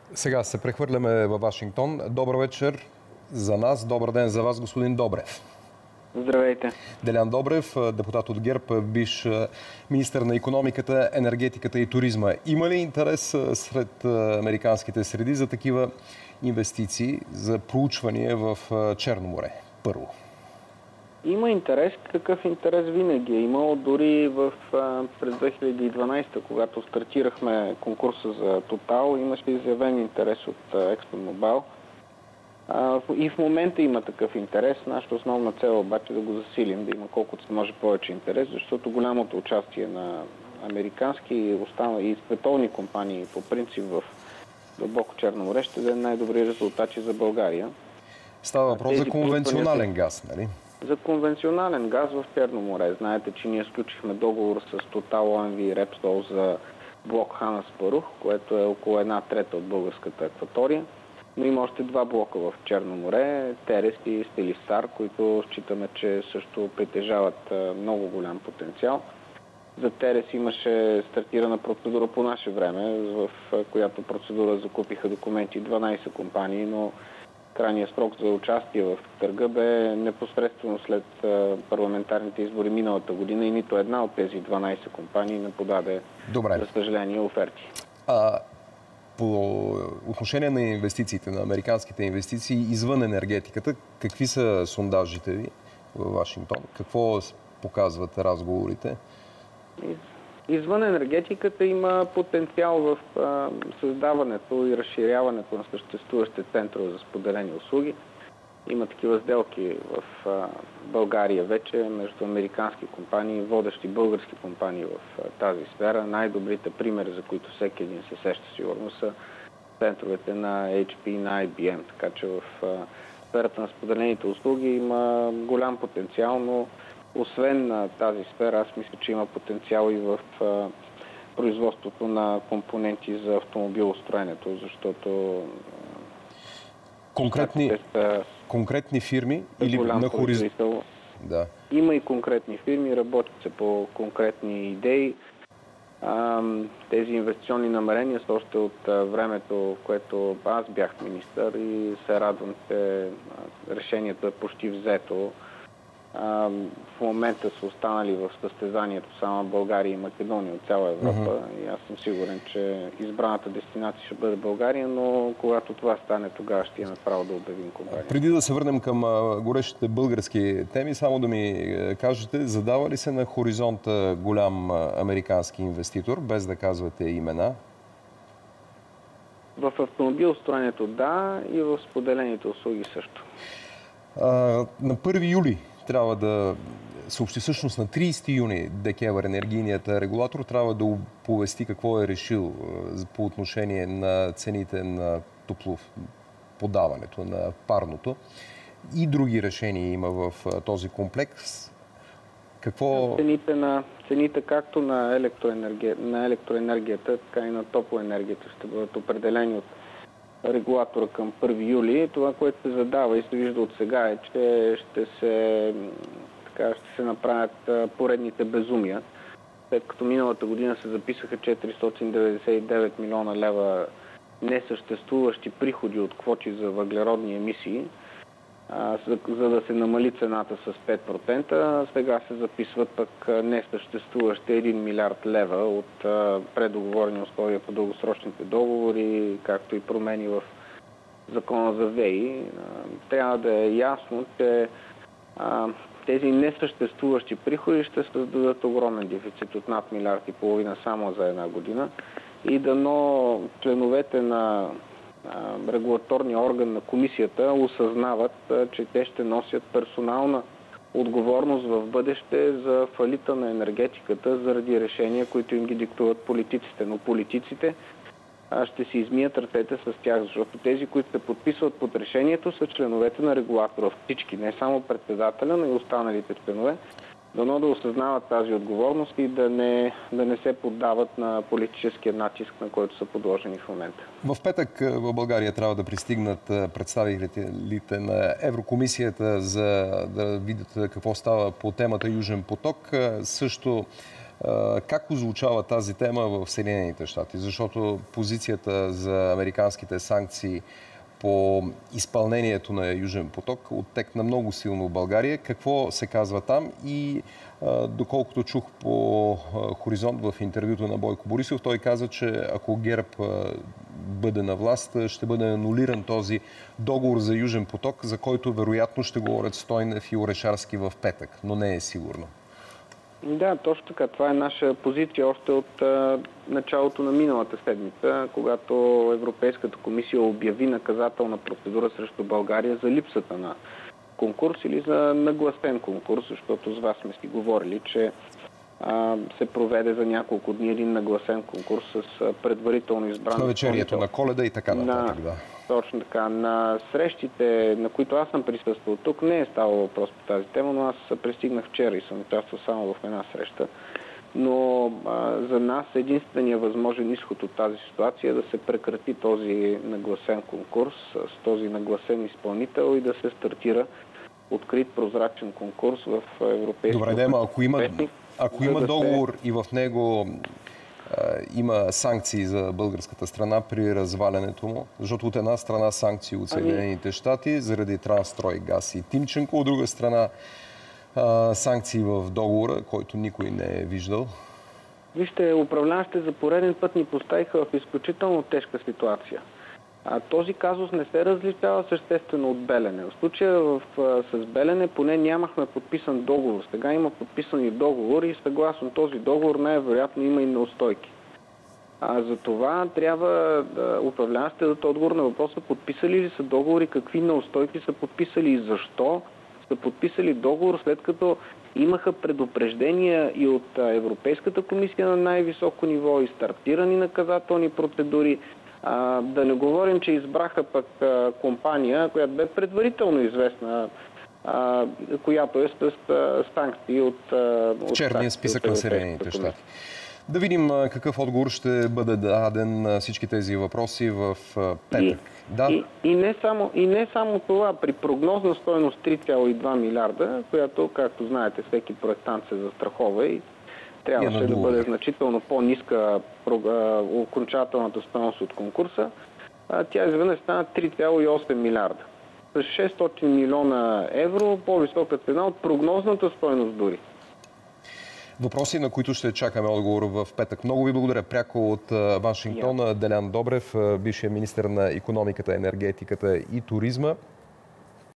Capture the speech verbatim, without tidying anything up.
Сега се прехвърляме във Вашингтон. Добър вечер за нас, добър ден за вас, господин Добрев. Здравейте. Делян Добрев, депутат от ГЕРБ, бивш министър на икономиката, енергетиката и туризма. Има ли интерес сред американските среди за такива инвестиции, за проучвания в Черно море? Първо. Има интерес. Такъв интерес винаги е имало. Дори в, през две хиляди и дванадесета, когато стартирахме конкурса за Total, имаше изявен интерес от ExxonMobil. И в момента има такъв интерес. Нашата основна цел обаче е да го засилим, да има колкото се може повече интерес, защото голямото участие на американски и, и световни компании по принцип в дълбоко Черно море ще даде най-добри резултати за България. Става въпрос за конвенционален газ, нали? За конвенционален газ в Черно море. Знаете, че ние сключихме договор с Total, О Ем Ви и Repsol за блок Хан Аспарух, което е около една трета от българската акватория. Но има още два блока в Черно море, Терес и Стелистар, които считаме, че също притежават много голям потенциал. За Терес имаше стартирана процедура по наше време, в която процедура закупиха документи дванадесет компании, но крайният срок за участие в търга бе непосредствено след парламентарните избори миналата година и нито една от тези дванадесет компании не подаде, Добре, за съжаление, оферти. А, по отношение на инвестициите, на американските инвестиции извън енергетиката, какви са сондажите ви в Вашингтон? Какво показват разговорите? Извън енергетиката има потенциал в а, създаването и разширяването на съществуващите центрове за споделени услуги. Има такива сделки в а, България вече между американски компании, водещи български компании в а, тази сфера. Най-добрите примери, за които всеки един се сеща сигурно, са центровете на Ейч Пи и на Ай Би Ем. Така че в а, сферата на споделените услуги има голям потенциал, но освен на тази сфера, аз мисля, че има потенциал и в а, производството на компоненти за автомобилостроенето, защото конкретни, а, конкретни фирми или на хоризонт? Да. Има и конкретни фирми, работят се по конкретни идеи. А, тези инвестиционни намерения са още от а, времето, в което аз бях министър и се радвам, че а, решението е почти взето. В момента са останали в състезанието само България и Македония от цяла Европа. Uh-huh. И аз съм сигурен, че избраната дестинация ще бъде България, но когато това стане, тогава ще имаме право да обявим компания. Преди да се върнем към горещите български теми, само да ми кажете, задава ли се на хоризонта голям американски инвеститор, без да казвате имена? В автомобилостроенето да, и в споделените услуги също. А, на първи юли трябва да съобщи, всъщност на тридесети юни ДКЕВР, енергийният регулатор, трябва да оповести какво е решил по отношение на цените на топлоподаването, на парното. И други решения има в този комплекс. Какво... Цените, на, цените както на, електроенерги... на електроенергията, така и на топлоенергията ще бъдат определени от регулатора към първи юли. Това, което се задава и се вижда от сега, е, че ще се, така, ще се направят поредните безумия. След като миналата година се записаха четиристотин деветдесет и девет милиона лева несъществуващи приходи от квоти за въглеродни емисии, а, за, за да се намали цената с пет процента, сега се записват пък несъществуващи един милиард лева от а, предоговорени условия по дългосрочните договори, както и промени в закона за ВЕИ. А, трябва да е ясно, че а, тези несъществуващи приходи ще създадат огромен дефицит от над милиард и половина само за една година и дано членовете на регулаторния орган на комисията осъзнават, че те ще носят персонална отговорност в бъдеще за фалита на енергетиката заради решения, които им ги диктуват политиците. Но политиците ще си измият ръцете с тях, защото тези, които се подписват под решението, са членовете на регулатора. Всички, не само председателя, но и останалите членове. Дано да осъзнават тази отговорност и да не, да не се поддават на политическия натиск, на който са подложени в момента. В петък в България трябва да пристигнат представителите на Еврокомисията, за да видят какво става по темата Южен поток. Също Как озвучава тази тема в Съединените щати? Защото позицията за американските санкции по изпълнението на Южен поток оттекна много силно в България. Какво се казва там? И доколкото чух по Хоризонт в интервюто на Бойко Борисов, той каза, че ако ГЕРБ бъде на власт, ще бъде анулиран този договор за Южен поток, за който вероятно ще говорят Стойнев и Орешарски в петък, но не е сигурно. Да, точно така. Това е наша позиция още от а, началото на миналата седмица, когато Европейската комисия обяви наказателна процедура срещу България за липсата на конкурс или за нагласен конкурс, защото с вас сме си говорили, че а, се проведе за няколко дни един нагласен конкурс с а, предварително избран... На вечерието на Коледа и така нататък, да. Точно така. На срещите, на които аз съм присъствал тук, не е ставало въпрос по тази тема, но аз пристигнах вчера и съм участвал само в една среща. Но а, за нас единственият възможен изход от тази ситуация е да се прекрати този нагласен конкурс с този нагласен изпълнител и да се стартира открит прозрачен конкурс в Европейския... Добре, Дема, ако има, ако има договор и в него има санкции за българската страна при развалянето му, защото от една страна санкции от Съединените щати заради Трансстрой Газ и Тимченко, от друга страна санкции в договора, който никой не е виждал. Вижте, управляващите за пореден път ни поставиха в изключително тежка ситуация. А, този казус не се различава съществено от Белене. В случая в, с Белене поне нямахме подписан договор. Сега има подписани договори и съгласно този договор най-вероятно има и неустойки. А, за това трябва да управляващите дадат отговор на въпроса подписали ли са договори, какви неустойки са подписали и защо са подписали договор, след като имаха предупреждения и от Европейската комисия на най-високо ниво и стартирани наказателни процедури. А, да не говорим, че избраха пък а, компания, която бе предварително известна, а, която е с а, санкции от... А, от черния списък на Съединените щати. Да видим а, какъв отговор ще бъде даден на всички тези въпроси в а, петък. И, да. и, и, не само, и не само това. При прогнозна стойност три цяло и два милиарда, която, както знаете, всеки проектант се застрахова и трябваше да бъде значително по-ниска окончателната стойност от конкурса, тя изведнъж стана три цяло и осем милиарда. С шестстотин милиона евро по-висока цена от прогнозната стойност дори. Въпроси, на които ще чакаме отговор в петък. Много ви благодаря. Пряко от Вашингтон, yeah. Делян Добрев, бившия министър на икономиката, енергетиката и туризма.